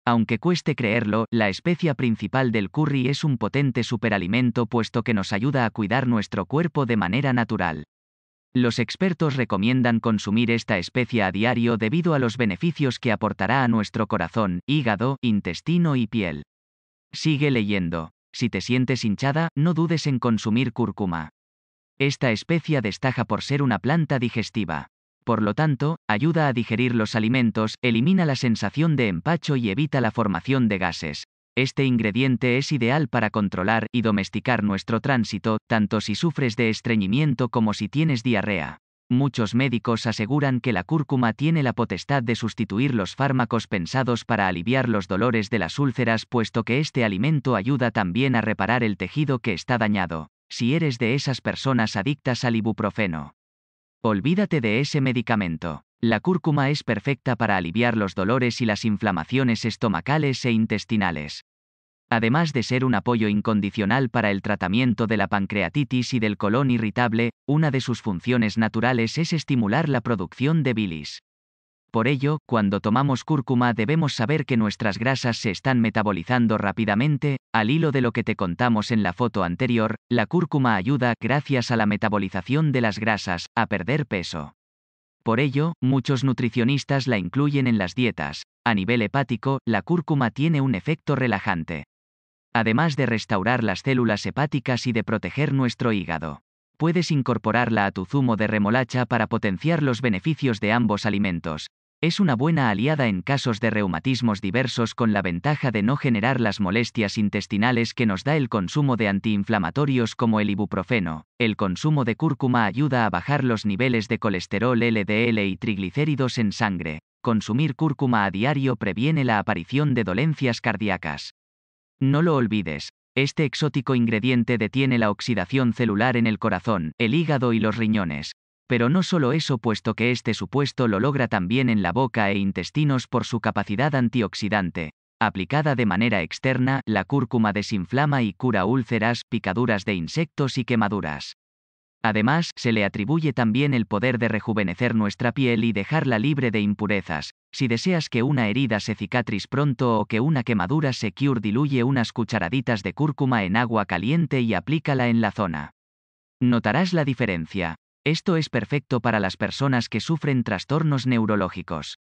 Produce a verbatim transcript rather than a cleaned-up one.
Aunque cueste creerlo, la especia principal del curry es un potente superalimento puesto que nos ayuda a cuidar nuestro cuerpo de manera natural. Los expertos recomiendan consumir esta especia a diario debido a los beneficios que aportará a nuestro corazón, hígado, intestino y piel. Sigue leyendo. Si te sientes hinchada, no dudes en consumir cúrcuma. Esta especia destaca por ser una planta digestiva. Por lo tanto, ayuda a digerir los alimentos, elimina la sensación de empacho y evita la formación de gases. Este ingrediente es ideal para controlar y domesticar nuestro tránsito, tanto si sufres de estreñimiento como si tienes diarrea. Muchos médicos aseguran que la cúrcuma tiene la potestad de sustituir los fármacos pensados para aliviar los dolores de las úlceras, puesto que este alimento ayuda también a reparar el tejido que está dañado. Si eres de esas personas adictas al ibuprofeno, olvídate de ese medicamento. La cúrcuma es perfecta para aliviar los dolores y las inflamaciones estomacales e intestinales. Además de ser un apoyo incondicional para el tratamiento de la pancreatitis y del colon irritable, una de sus funciones naturales es estimular la producción de bilis. Por ello, cuando tomamos cúrcuma debemos saber que nuestras grasas se están metabolizando rápidamente. Al hilo de lo que te contamos en la foto anterior, la cúrcuma ayuda, gracias a la metabolización de las grasas, a perder peso. Por ello, muchos nutricionistas la incluyen en las dietas. A nivel hepático, la cúrcuma tiene un efecto relajante. Además de restaurar las células hepáticas y de proteger nuestro hígado. Puedes incorporarla a tu zumo de remolacha para potenciar los beneficios de ambos alimentos. Es una buena aliada en casos de reumatismos diversos, con la ventaja de no generar las molestias intestinales que nos da el consumo de antiinflamatorios como el ibuprofeno. El consumo de cúrcuma ayuda a bajar los niveles de colesterol L D L y triglicéridos en sangre. Consumir cúrcuma a diario previene la aparición de dolencias cardíacas. No lo olvides. Este exótico ingrediente detiene la oxidación celular en el corazón, el hígado y los riñones. Pero no solo eso, puesto que este supuesto lo logra también en la boca e intestinos por su capacidad antioxidante. Aplicada de manera externa, la cúrcuma desinflama y cura úlceras, picaduras de insectos y quemaduras. Además, se le atribuye también el poder de rejuvenecer nuestra piel y dejarla libre de impurezas. Si deseas que una herida se cicatriz pronto o que una quemadura se cure, diluye unas cucharaditas de cúrcuma en agua caliente y aplícala en la zona. Notarás la diferencia. Esto es perfecto para las personas que sufren trastornos neurológicos.